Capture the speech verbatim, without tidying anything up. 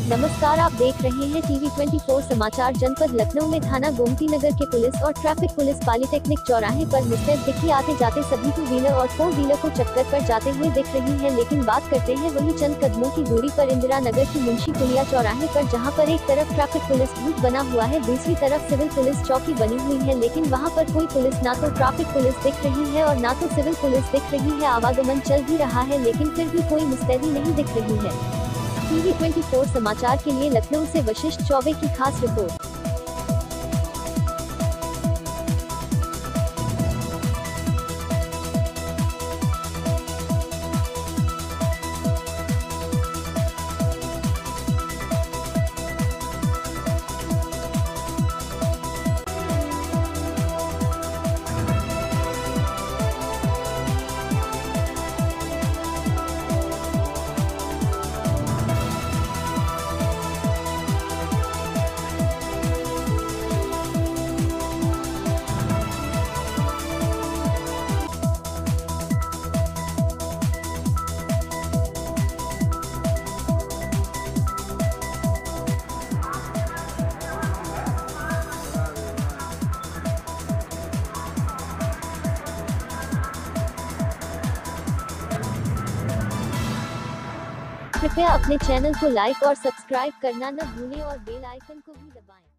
नमस्कार, आप देख रहे हैं टीवी चौबीस समाचार। जनपद लखनऊ में थाना गोमती नगर के पुलिस और ट्रैफिक पुलिस पॉलिटेक्निक चौराहे पर मुस्तैद दिखी आते जाते सभी टू व्हीलर और फोर व्हीलर को चक्कर पर जाते हुए दिख रही है। लेकिन बात करते हैं वही चंद कदमों की दूरी पर इंदिरा नगर की मुंशी पुलिया चौराहे पर, जहां पर एक तरफ ट्रैफिक पुलिस बूथ बना हुआ है, दूसरी तरफ सिविल पुलिस चौकी बनी हुई है। लेकिन वहां पर कोई पुलिस, ना तो ट्रैफिक पुलिस दिख रही है और ना तो सिविल पुलिस दिख रही है। आवागमन चल भी रहा है लेकिन फिर भी कोई मुस्तैदी नहीं दिख रही है। टीवी चौबीस समाचार के लिए लखनऊ से वशिष्ठ चौबे की खास रिपोर्ट। कृपया अपने चैनल को लाइक और सब्सक्राइब करना न भूलें और बेल आइकन को भी दबाएं।